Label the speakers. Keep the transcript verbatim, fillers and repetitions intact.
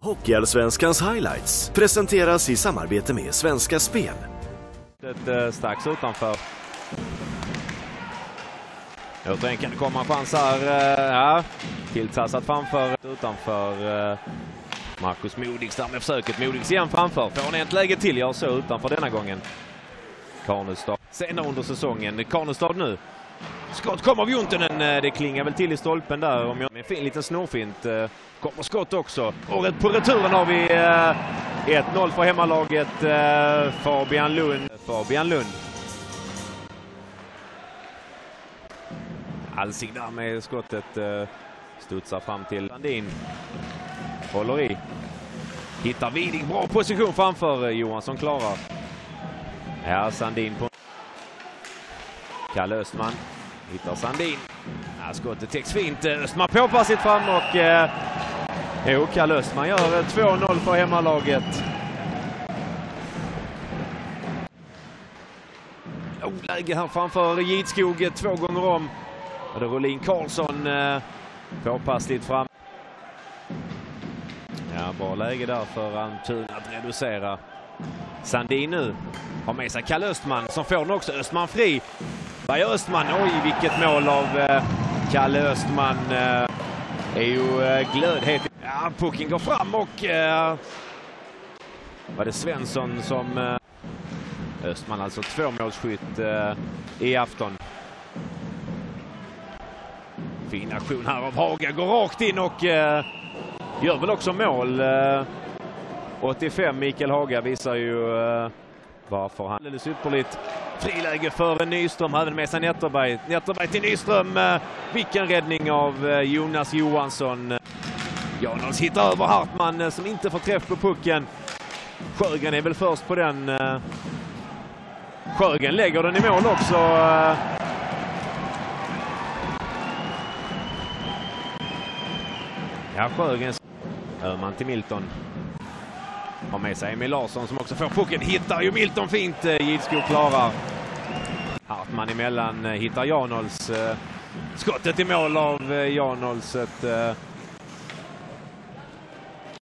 Speaker 1: Hockeyallsvenskans highlights presenteras i samarbete med Svenska Spel.
Speaker 2: Ett strax utanför. Återigen kan det komma en chans här. Ja, tilltassat framför. Utanför Marcus Modigs där med försöket. Modigs igen framför. Får han ett läge till. Jag så utanför denna gången. Karnestad. Senare under säsongen. Karnestad nu. Skott kommer av Juntunen. Det klingar väl till i stolpen där. Om jag med en fin liten snorfint. Kommer skott också. Och på returen har vi ett noll för hemmalaget. Fabian Lund. Fabian Lund. Alsing där med skottet. Studsar fram till Sandin. Håller i. Hittar Widing. Bra position framför. Johansson klarar. Ja, Sandin på. Kalle Östman. Hittar Sandin. Ja, skottet täcks fint. Östman påpassigt fram och eh, jo, Kalle Östman gör två noll för hemmalaget. Oh, läge här framför Gidskog två gånger om. Och det är Rolin Karlsson eh, påpassligt fram. Ja, bra läge där för Antun att reducera. Sandin nu har med sig Kalle Östman som får den också. Östman fri. Vad gör Östman? Oj, vilket mål av eh, Kalle Östman. Eh, är ju eh, glödhet. Ja, pucken går fram och eh, var det Svensson som eh, Östman alltså tvåmålsskytt eh, i afton. Fin aktion här av Haga. Går rakt in och eh, gör väl också mål. Eh, åttiofem Mikael Haga visar ju eh, varför han alldeles ypperligt. Friläge för Nyström. Hade med sig Netterberg. Netterberg till Nyström. Eh, vilken räddning av eh, Jonas Johansson. Janals hittar över Hartman eh, som inte får träff på pucken. Sjögren är väl först på den. Eh. Sjögren lägger den i mål också. Eh. Ja, Sjögren. Öhman till Milton. Har med sig Emil Larsson som också får pucken. Hittar ju Milton fint. Gidskog klarar. Hartman emellan hittar Janols. Skottet i mål av Janols. Ett